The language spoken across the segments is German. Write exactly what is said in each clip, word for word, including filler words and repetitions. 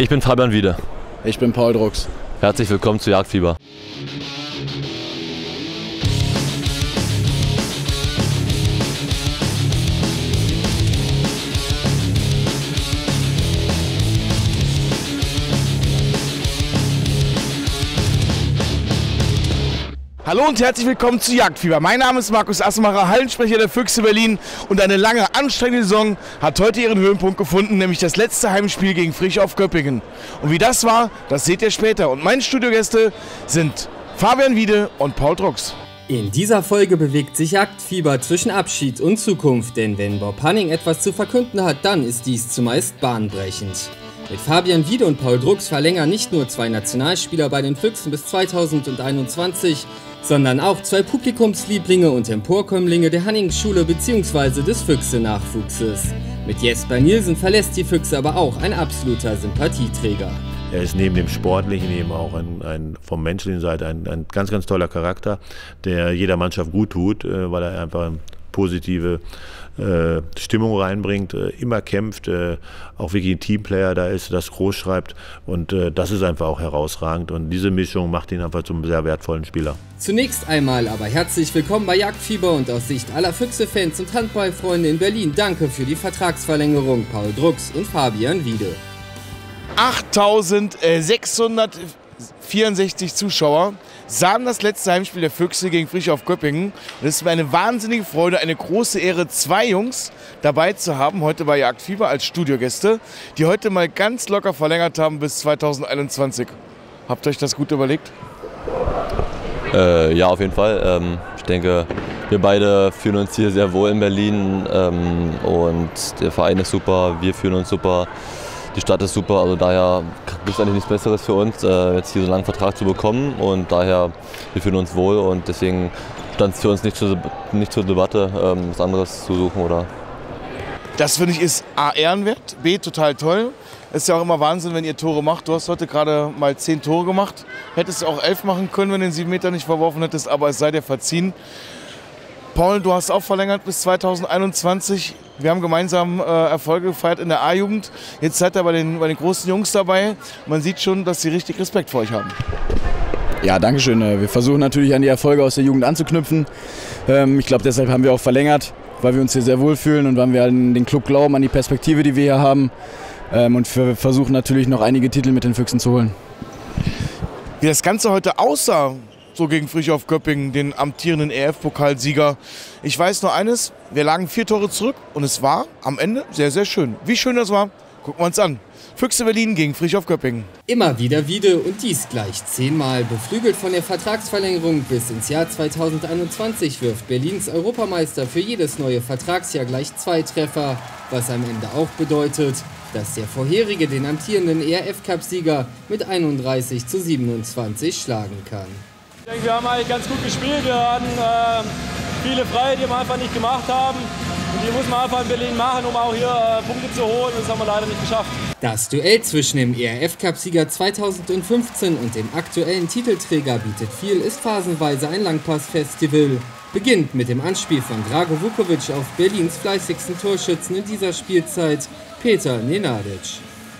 Ich bin Fabian Wiede. Ich bin Paul Drucks. Herzlich willkommen zu Jagdfieber. Hallo und herzlich willkommen zu Jagdfieber. Mein Name ist Markus Asmacher, Hallensprecher der Füchse Berlin, und eine lange, anstrengende Saison hat heute ihren Höhepunkt gefunden, nämlich das letzte Heimspiel gegen Frisch auf Göppingen. Und wie das war, das seht ihr später. Und meine Studiogäste sind Fabian Wiede und Paul Drucks. In dieser Folge bewegt sich Jagdfieber zwischen Abschied und Zukunft, denn wenn Bob Hanning etwas zu verkünden hat, dann ist dies zumeist bahnbrechend. Mit Fabian Wiede und Paul Drucks verlängern nicht nur zwei Nationalspieler bei den Füchsen bis zweitausendeinundzwanzig, sondern auch zwei Publikumslieblinge und Emporkömmlinge der Hanning-Schule bzw. des Füchse-Nachwuchses. Mit Jesper Nielsen verlässt die Füchse aber auch ein absoluter Sympathieträger. Er ist neben dem Sportlichen eben auch ein, ein vom menschlichen Seite ein, ein ganz, ganz toller Charakter, der jeder Mannschaft gut tut, weil er einfach positive äh, Stimmung reinbringt, äh, immer kämpft, äh, auch wirklich ein Teamplayer da ist, das groß schreibt, und äh, das ist einfach auch herausragend, und diese Mischung macht ihn einfach zum sehr wertvollen Spieler. Zunächst einmal aber herzlich willkommen bei Jagdfieber und aus Sicht aller Füchse-Fans und Handballfreunde in Berlin danke für die Vertragsverlängerung Paul Drucks und Fabian Wiede. achttausendsechshundertvierundsechzig Zuschauer sahen das letzte Heimspiel der Füchse gegen Frisch auf Göppingen. Und es ist mir eine wahnsinnige Freude, eine große Ehre, zwei Jungs dabei zu haben, heute bei Jagdfieber als Studiogäste, die heute mal ganz locker verlängert haben bis zweitausendeinundzwanzig. Habt ihr euch das gut überlegt? Äh, ja, auf jeden Fall. Ähm, ich denke, wir beide fühlen uns hier sehr wohl in Berlin, ähm, und der Verein ist super, wir fühlen uns super. Die Stadt ist super, also daher gibt es eigentlich nichts Besseres für uns, äh, jetzt hier so einen langen Vertrag zu bekommen, und daher, wir fühlen uns wohl, und deswegen stand es für uns nicht zur, nicht zur Debatte, ähm, was anderes zu suchen, oder? Das finde ich ist A, ehrenwert, B, total toll. Es ist ja auch immer Wahnsinn, wenn ihr Tore macht. Du hast heute gerade mal zehn Tore gemacht, hättest auch elf machen können, wenn du den sieben Meter nicht verworfen hättest, aber es sei dir verziehen. Paul, du hast auch verlängert bis zweitausendeinundzwanzig. Wir haben gemeinsam äh, Erfolge gefeiert in der A-Jugend. Jetzt seid ihr bei den, bei den großen Jungs dabei. Man sieht schon, dass sie richtig Respekt vor euch haben. Ja, danke schön. Wir versuchen natürlich an die Erfolge aus der Jugend anzuknüpfen. Ähm, ich glaube, deshalb haben wir auch verlängert, weil wir uns hier sehr wohlfühlen und weil wir an den Club glauben, an die Perspektive, die wir hier haben. Ähm, und wir versuchen natürlich noch einige Titel mit den Füchsen zu holen. Wie das Ganze heute aussah, so gegen Frisch auf Göppingen, den amtierenden E F-Pokalsieger. Ich weiß nur eines, wir lagen vier Tore zurück und es war am Ende sehr, sehr schön. Wie schön das war, gucken wir uns an. Füchse Berlin gegen Frisch auf Göppingen. Immer wieder Wiede und dies gleich zehnmal. Beflügelt von der Vertragsverlängerung bis ins Jahr zweitausendeinundzwanzig wirft Berlins Europameister für jedes neue Vertragsjahr gleich zwei Treffer, was am Ende auch bedeutet, dass der vorherige den amtierenden E R F-Cup-Sieger mit einunddreißig zu siebenundzwanzig schlagen kann. Ich denke, wir haben eigentlich ganz gut gespielt. Wir hatten äh, viele Freie, die wir einfach nicht gemacht haben. Und die muss man einfach in Berlin machen, um auch hier äh, Punkte zu holen. Das haben wir leider nicht geschafft. Das Duell zwischen dem E R F-Cup-Sieger zweitausendfünfzehn und dem aktuellen Titelträger bietet viel, ist phasenweise ein Langpass-Festival. Beginnt mit dem Anspiel von Drago Vukovic auf Berlins fleißigsten Torschützen in dieser Spielzeit, Peter Nenadic.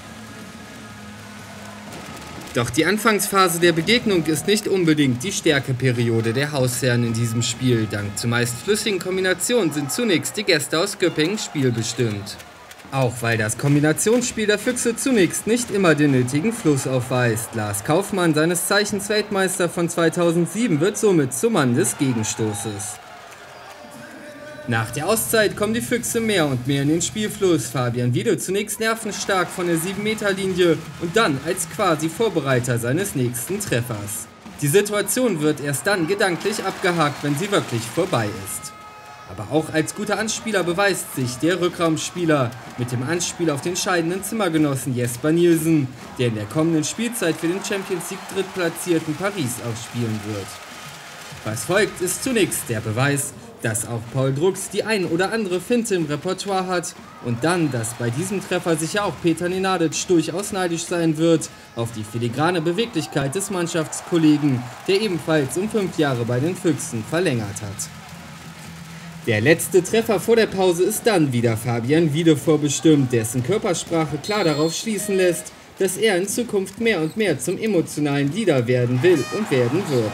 Doch die Anfangsphase der Begegnung ist nicht unbedingt die Stärkeperiode der Hausherren in diesem Spiel. Dank zumeist flüssigen Kombinationen sind zunächst die Gäste aus Göppingen spielbestimmt. Auch weil das Kombinationsspiel der Füchse zunächst nicht immer den nötigen Fluss aufweist. Lars Kaufmann, seines Zeichens Weltmeister von zweitausendsieben, wird somit zum Mann des Gegenstoßes. Nach der Auszeit kommen die Füchse mehr und mehr in den Spielfluss. Fabian Wiede zunächst nervenstark von der sieben Meter Linie und dann als quasi Vorbereiter seines nächsten Treffers. Die Situation wird erst dann gedanklich abgehakt, wenn sie wirklich vorbei ist. Aber auch als guter Anspieler beweist sich der Rückraumspieler mit dem Anspiel auf den scheidenden Zimmergenossen Jesper Nielsen, der in der kommenden Spielzeit für den Champions League drittplatzierten Paris ausspielen wird. Was folgt, ist zunächst der Beweis, dass auch Paul Drucks die ein oder andere Finte im Repertoire hat und dann, dass bei diesem Treffer sicher auch Peter Nenadic durchaus neidisch sein wird auf die filigrane Beweglichkeit des Mannschaftskollegen, der ebenfalls um fünf Jahre bei den Füchsen verlängert hat. Der letzte Treffer vor der Pause ist dann wieder Fabian Wiede vorbestimmt, dessen Körpersprache klar darauf schließen lässt, dass er in Zukunft mehr und mehr zum emotionalen Leader werden will und werden wird.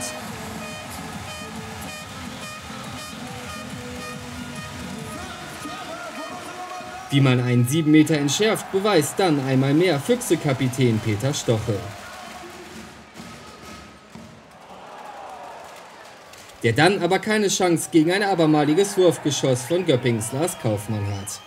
Wie man einen sieben Meter entschärft, beweist dann einmal mehr Füchse-Kapitän Peter Stochel. Der dann aber keine Chance gegen ein abermaliges Wurfgeschoss von Göppings Lars Kaufmann hat.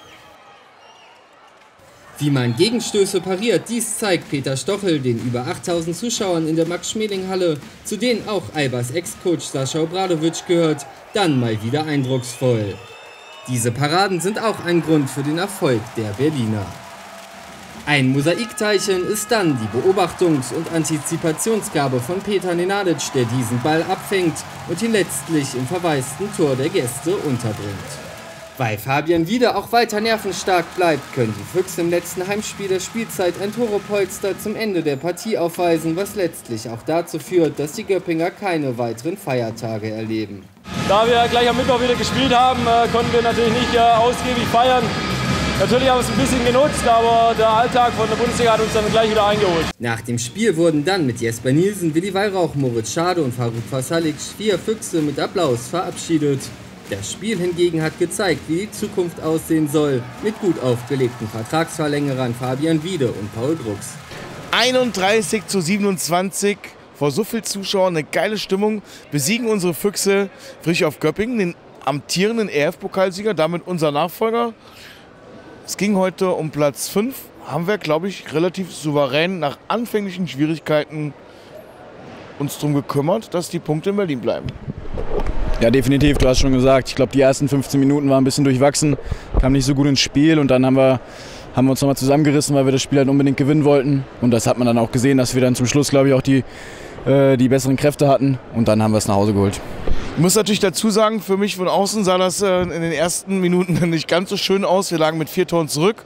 Wie man Gegenstöße pariert, dies zeigt Peter Stochel den über achttausend Zuschauern in der Max-Schmeling-Halle, zu denen auch Albers Ex-Coach Sascha Obradovic gehört, dann mal wieder eindrucksvoll. Diese Paraden sind auch ein Grund für den Erfolg der Berliner. Ein Mosaikteilchen ist dann die Beobachtungs- und Antizipationsgabe von Peter Nenadic, der diesen Ball abfängt und ihn letztlich im verwaisten Tor der Gäste unterbringt. Weil Fabian Wiede auch weiter nervenstark bleibt, können die Füchse im letzten Heimspiel der Spielzeit ein Tore-Polster zum Ende der Partie aufweisen, was letztlich auch dazu führt, dass die Göppinger keine weiteren Feiertage erleben. Da wir gleich am Mittwoch wieder gespielt haben, konnten wir natürlich nicht ausgiebig feiern. Natürlich haben wir es ein bisschen genutzt, aber der Alltag von der Bundesliga hat uns dann gleich wieder eingeholt. Nach dem Spiel wurden dann mit Jesper Nielsen, Willi Weihrauch, Moritz Schade und Faruk Fasalic vier Füchse mit Applaus verabschiedet. Das Spiel hingegen hat gezeigt, wie die Zukunft aussehen soll, mit gut aufgelegten Vertragsverlängerern Fabian Wiede und Paul Drucks. einunddreißig zu siebenundzwanzig, vor so viel Zuschauern, eine geile Stimmung, besiegen unsere Füchse Frischhoff Göppingen, den amtierenden E F-Pokalsieger, damit unser Nachfolger. Es ging heute um Platz fünf, haben wir, glaube ich, relativ souverän nach anfänglichen Schwierigkeiten uns darum gekümmert, dass die Punkte in Berlin bleiben. Ja, definitiv, du hast schon gesagt, ich glaube, die ersten fünfzehn Minuten waren ein bisschen durchwachsen, kam nicht so gut ins Spiel und dann haben wir, haben wir uns nochmal zusammengerissen, weil wir das Spiel halt unbedingt gewinnen wollten. Und das hat man dann auch gesehen, dass wir dann zum Schluss, glaube ich, auch die, äh, die besseren Kräfte hatten und dann haben wir es nach Hause geholt. Ich muss natürlich dazu sagen, für mich von außen sah das äh, in den ersten Minuten nicht ganz so schön aus. Wir lagen mit vier Toren zurück.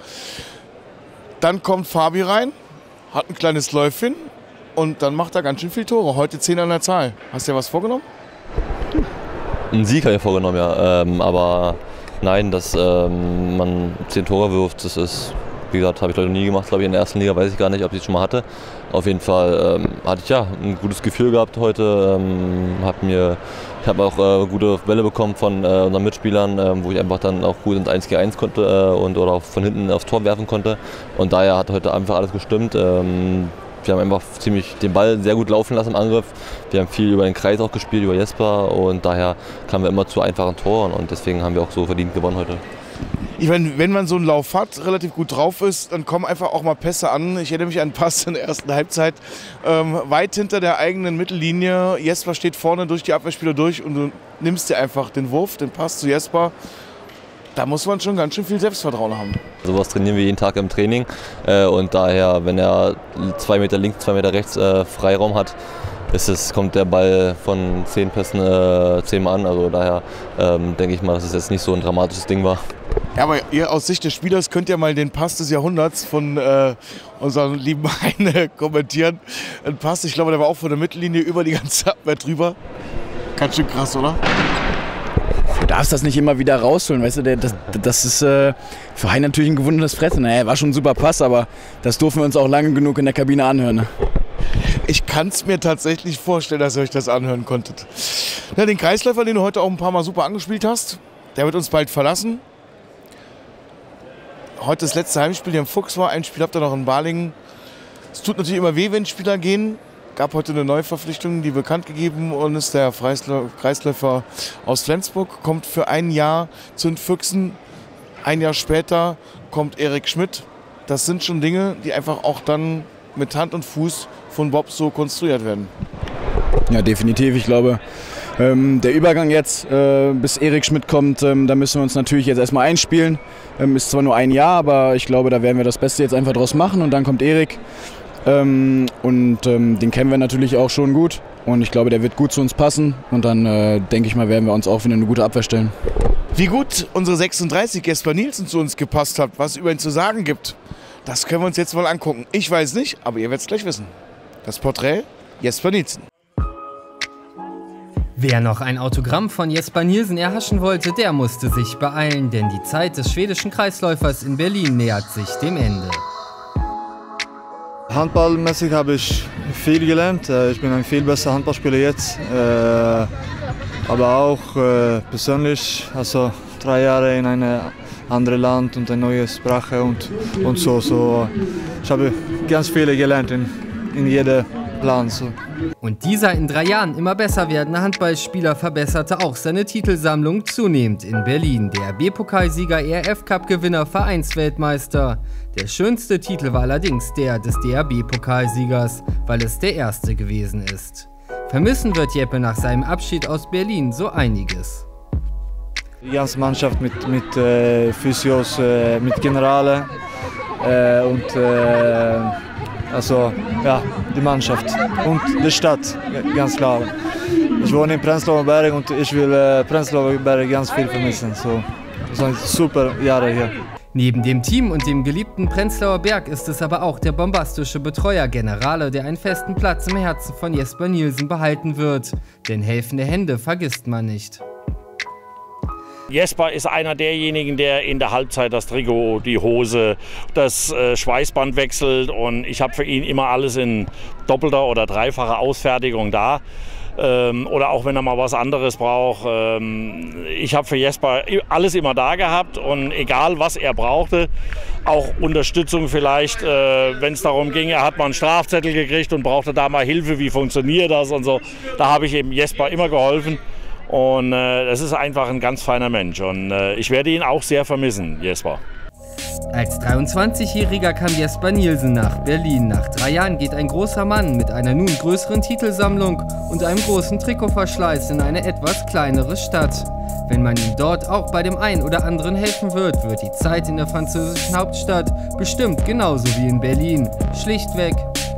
Dann kommt Fabi rein, hat ein kleines Läufchen und dann macht er ganz schön viele Tore. Heute zehn an der Zahl. Hast du dir was vorgenommen? Einen Sieg habe ich vorgenommen, ja. Ähm, aber nein, dass ähm, man zehn Tore wirft, das ist, wie gesagt, habe ich leider nie gemacht, glaube ich, in der ersten Liga, weiß ich gar nicht, ob ich es schon mal hatte. Auf jeden Fall ähm, hatte ich ja ein gutes Gefühl gehabt heute. Ähm, hab mir, ich habe auch äh, gute Bälle bekommen von äh, unseren Mitspielern, äh, wo ich einfach dann auch gut ins eins gegen eins konnte äh, und oder auch von hinten aufs Tor werfen konnte. Und daher hat heute einfach alles gestimmt. Ähm, Wir haben einfach ziemlich den Ball sehr gut laufen lassen im Angriff. Wir haben viel über den Kreis auch gespielt, über Jesper und daher kamen wir immer zu einfachen Toren und deswegen haben wir auch so verdient gewonnen heute. Ich meine, wenn man so einen Lauf hat, relativ gut drauf ist, dann kommen einfach auch mal Pässe an. Ich erinnere mich an einen Pass in der ersten Halbzeit, ähm, weit hinter der eigenen Mittellinie. Jesper steht vorne durch die Abwehrspieler durch und du nimmst dir einfach den Wurf, den Pass zu Jesper. Da muss man schon ganz schön viel Selbstvertrauen haben. Sowas trainieren wir jeden Tag im Training äh, und daher, wenn er zwei Meter links, zwei Meter rechts äh, Freiraum hat, ist es, kommt der Ball von zehn Pässen äh, zehnmal an. Also daher ähm, denke ich mal, dass es jetzt nicht so ein dramatisches Ding war. Ja, aber ihr aus Sicht des Spielers könnt ja mal den Pass des Jahrhunderts von äh, unserem lieben Heine kommentieren. Ein Pass, ich glaube, der war auch von der Mittellinie über die ganze Abwehr drüber. Ganz schön krass, oder? Du darfst das nicht immer wieder rausholen, weißt du, das, das ist äh, für Hein natürlich ein gewundenes Fressen. Naja, war schon ein super Pass, aber das durften wir uns auch lange genug in der Kabine anhören. Ne? Ich kann es mir tatsächlich vorstellen, dass ihr euch das anhören konntet. Ja, den Kreisläufer, den du heute auch ein paar Mal super angespielt hast, der wird uns bald verlassen. Heute das letzte Heimspiel hier im Fuchs war, ein Spiel habt ihr noch in Balingen. Es tut natürlich immer weh, wenn Spieler gehen. Gab heute eine Neuverpflichtung, die bekannt gegeben und ist der Kreisläufer aus Flensburg, kommt für ein Jahr zu den Füchsen. Ein Jahr später kommt Erik Schmidt. Das sind schon Dinge, die einfach auch dann mit Hand und Fuß von Bob so konstruiert werden. Ja, definitiv. Ich glaube, ähm, der Übergang jetzt, äh, bis Erik Schmidt kommt, ähm, da müssen wir uns natürlich jetzt erstmal einspielen. Ähm, ist zwar nur ein Jahr, aber ich glaube, da werden wir das Beste jetzt einfach draus machen und dann kommt Erik. Ähm, und ähm, den kennen wir natürlich auch schon gut und ich glaube, der wird gut zu uns passen und dann äh, denke ich mal, werden wir uns auch wieder eine gute Abwehr stellen. Wie gut unsere sechsunddreißig Jesper Nielsen zu uns gepasst hat, was es über ihn zu sagen gibt, das können wir uns jetzt mal angucken. Ich weiß nicht, aber ihr werdet es gleich wissen. Das Porträt Jesper Nielsen. Wer noch ein Autogramm von Jesper Nielsen erhaschen wollte, der musste sich beeilen, denn die Zeit des schwedischen Kreisläufers in Berlin nähert sich dem Ende. handballmäßig habe ich viel gelernt. Ich bin ein viel besserer Handballspieler jetzt. Aber auch persönlich, also drei Jahre in einem anderen Land und eine neue Sprache und, und so, so. Ich habe ganz viel gelernt in, in jedem Plan. So. Und dieser in drei Jahren immer besser werdende Handballspieler verbesserte auch seine Titelsammlung zunehmend in Berlin. Der B-Pokalsieger, E R F-Cup-Gewinner, Vereinsweltmeister. Der schönste Titel war allerdings der des D R B-Pokalsiegers, weil es der erste gewesen ist. Vermissen wird Jeppe nach seinem Abschied aus Berlin so einiges. Die ganze Mannschaft mit, mit äh, Physios, äh, mit Generale äh, und äh, also, ja, die Mannschaft und die Stadt, ganz klar. Ich wohne in Prenzlauer Berg und ich will äh, Prenzlauer Berg ganz viel vermissen. So, das waren super Jahre hier. Neben dem Team und dem geliebten Prenzlauer Berg ist es aber auch der bombastische Betreuer Generale, der einen festen Platz im Herzen von Jesper Nielsen behalten wird. Denn helfende Hände vergisst man nicht. Jesper ist einer derjenigen, der in der Halbzeit das Trikot, die Hose, das äh, Schweißband wechselt, und ich habe für ihn immer alles in doppelter oder dreifacher Ausfertigung da. Ähm, oder auch wenn er mal was anderes braucht. Ähm, ich habe für Jesper alles immer da gehabt, und egal was er brauchte, auch Unterstützung vielleicht, äh, wenn es darum ging, er hat mal einen Strafzettel gekriegt und brauchte da mal Hilfe, wie funktioniert das und so. Da habe ich eben Jesper immer geholfen. Und äh, das ist einfach ein ganz feiner Mensch, und äh, ich werde ihn auch sehr vermissen, Jesper. Als dreiundzwanzigjähriger kam Jesper Nielsen nach Berlin. Nach drei Jahren geht ein großer Mann mit einer nun größeren Titelsammlung und einem großen Trikotverschleiß in eine etwas kleinere Stadt. Wenn man ihm dort auch bei dem einen oder anderen helfen wird, wird die Zeit in der französischen Hauptstadt bestimmt genauso wie in Berlin. Schlichtweg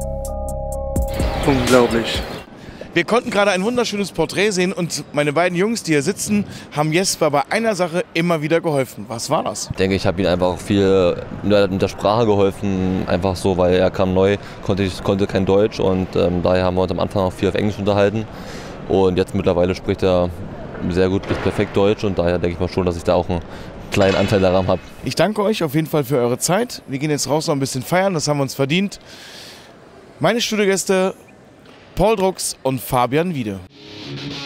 unglaublich. Wir konnten gerade ein wunderschönes Porträt sehen, und meine beiden Jungs, die hier sitzen, haben Jesper bei einer Sache immer wieder geholfen. Was war das? Ich denke, ich habe ihm einfach viel mit der Sprache geholfen, einfach so, weil er kam neu, konnte, ich, konnte kein Deutsch, und ähm, daher haben wir uns am Anfang auch viel auf Englisch unterhalten, und jetzt mittlerweile spricht er sehr gut bis perfekt Deutsch, und daher denke ich mal schon, dass ich da auch einen kleinen Anteil daran habe. Ich danke euch auf jeden Fall für eure Zeit. Wir gehen jetzt raus noch ein bisschen feiern, das haben wir uns verdient. Meine Studiogäste Paul Drucks und Fabian Wiede.